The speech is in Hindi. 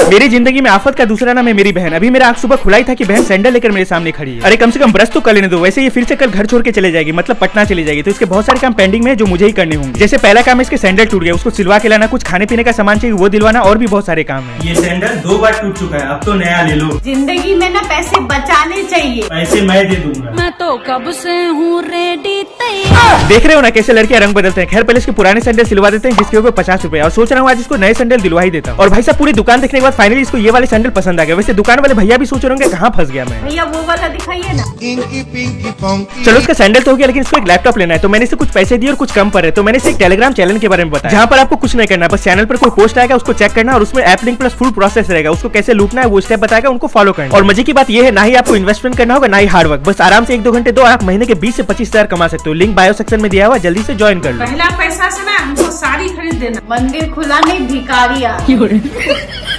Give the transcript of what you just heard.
मेरी जिंदगी में आफत का दूसरा नाम है मेरी बहन। अभी मेरा आंख सुबह खुला ही था कि बहन सैंडल लेकर मेरे सामने खड़ी है। अरे कम से कम ब्रश तो कर लेने दो। वैसे ये फिर से कल घर छोड़ के चले जाएगी, मतलब पटना चली जाएगी, तो इसके बहुत सारे काम पेंडिंग में जो मुझे ही करने होंगे। जैसे पहला काम है इसके सैंडल टूट गया, उसको सिलवा के लाना, कुछ खाने पीने का सामान चाहिए वो दिलवाना, और भी बहुत सारे काम है। ये सैंडल 2 बार टूट चुका है, अब तो नया ले लो। जिंदगी में ना पैसे बचाने चाहिए। पैसे मैं दे दूंगा। मैं तो कब से हूँ रेडी। देख रहे हो ना कैसे लड़के रंग बदलते हैं। खैर पहले इसके पुराने सैंडल सिलवा देते हैं जिसके ऊपर 50 रुपए, और सोच रहा हूँ आज इसको नए सैंडल दिलवा ही देता हूँ। और भाई साहब पूरी दुकान देखने के बाद फाइनली इसको ये वाले सैंडल पसंद आ गए। वैसे दुकान वाले भैया भी सोच रहे होंगे कहाँ फंस गया मैं। भैया वो वाला दिखाइए ना। चलो इसका सैंडल तो हो गया, लेकिन इसको एक लैपटॉप लेना है। तो मैंने इसे कुछ पैसे दिए और कुछ कम पर है, तो मैंने इसे एक टेलीग्राम चैनल के बारे में बताया, जहाँ पर आपको कुछ नहीं करना, बस चैनल पर कोई पोस्ट आएगा उसको चेक करना, और उसमें app link plus full process रहेगा, उसको कैसे लूटना है वो स्टेप बताएगा, उनको फॉलो करना। और मजे की बात ये है, ना ही आपको इन्वेस्टमेंट करना होगा ना ही हार्ड वर्क, बस आराम से 1-2 घंटे दो, आप महीने के 20 से 25,000 कमा सकते हो। लिंक बायो सेक्शन में दिया हुआ, जल्दी से ज्वाइन कर लो। पहला पैसा से ना हमको साड़ी खरीद देना। मंदिर खुला नहीं भिखारी।